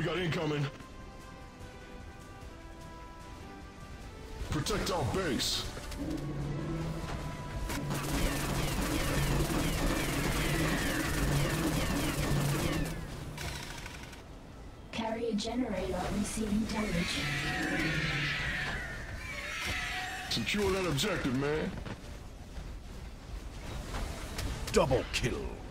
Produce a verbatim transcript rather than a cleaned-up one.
got incoming. Protect our base. Carrier generator receiving damage. Secure that objective, man. Double kill.